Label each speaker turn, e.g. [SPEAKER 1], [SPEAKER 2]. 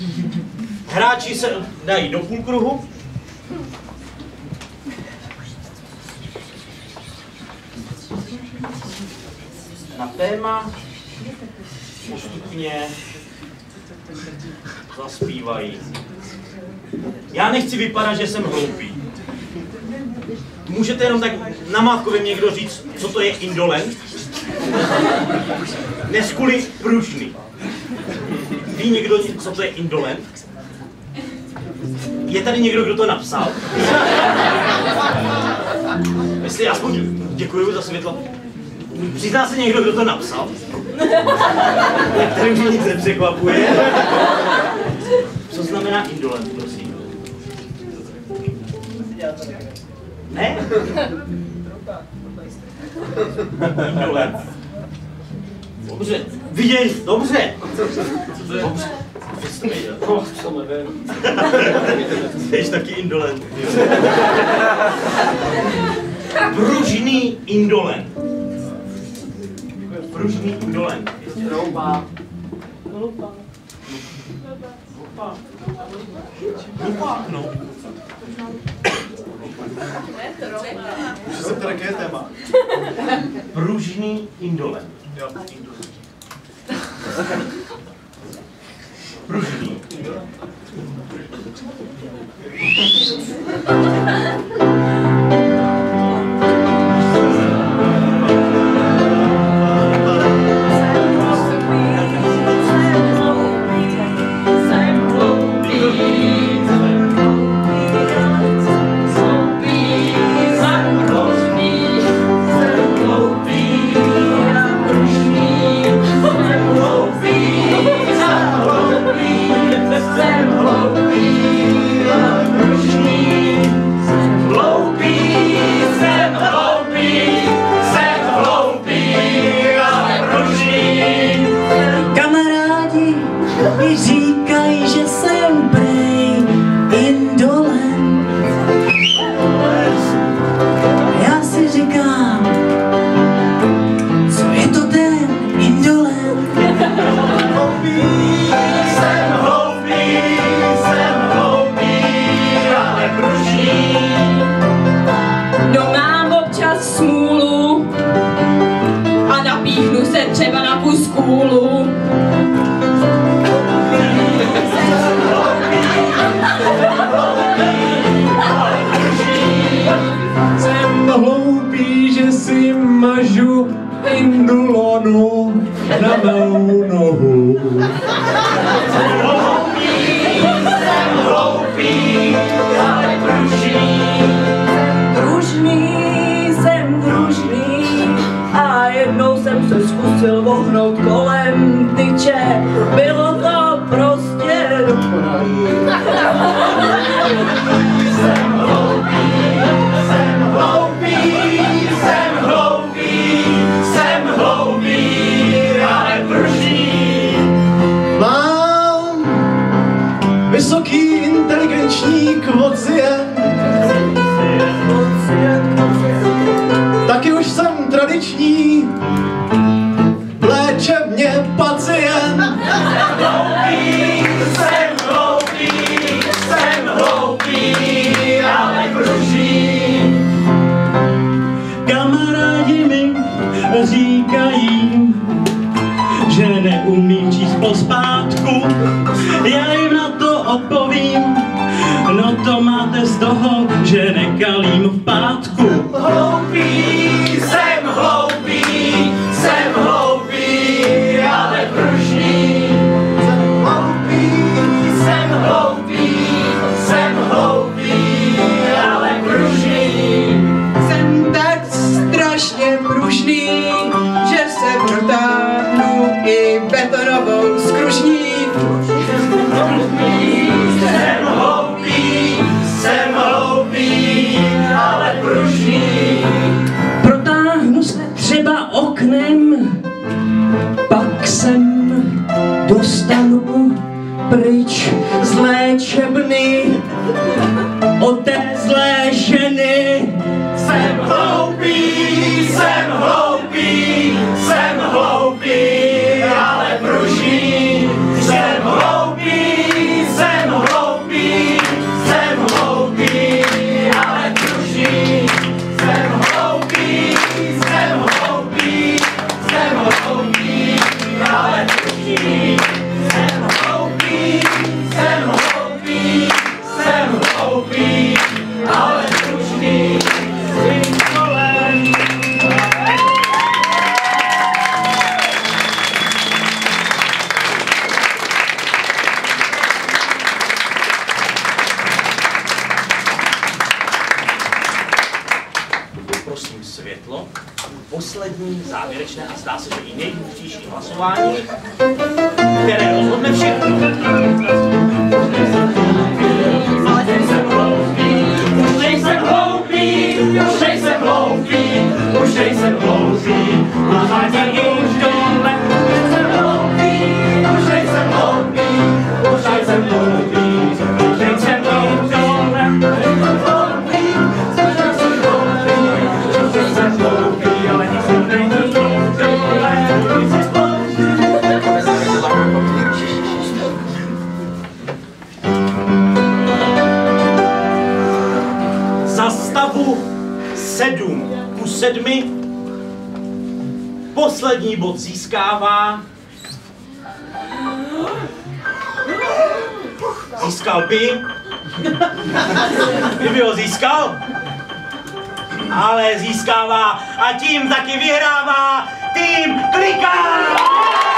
[SPEAKER 1] Hráči se dají do půlkruhu. Na téma postupně zaspívají. Já nechci vypadat, že jsem hloupý. Můžete jenom tak namátkově někdo říct, co to je indolent? Neskuli pružný. Ví někdo, co to je indolent? Je tady někdo, kdo to napsal? Jestli aspoň děkuju za světlo. Přizná se někdo, kdo to napsal? Tady mě nic nepřekvapuje. Co znamená indolent, prosím? Ne? Indolent. Dobře, viděj, dobře. Dobře. Jsi taky indolent. Pružný indolent. Pružný indolent. Rouba. Lupa. Lupa, no.
[SPEAKER 2] Už jsem tady jaké téma?
[SPEAKER 1] Pružný indolent.
[SPEAKER 2] Jo.
[SPEAKER 1] Pružný.
[SPEAKER 3] Jsem hloupý,
[SPEAKER 1] světlo. Poslední, závěrečné a zdá se, že i nejdůležitější hlasování, které rozhodne všechno.
[SPEAKER 3] Ale nejsem hloupý, už nejsem hloupý, už nejsem hloupý, už nejsem hloupý, a zátěr už dole, nejsem hloupý, už nejsem hloupý, už nejsem hloupý, už nejsem dole, nejsem hloupý, už nejsem hloupý, už nejsem hloupý, ale nejsem není dole, nejsem hloupý.
[SPEAKER 1] Za stavu 7:7 poslední bod získává. Získal by. Kdyby ho získal. Ale získává a tím taky vyhrává tým Klika!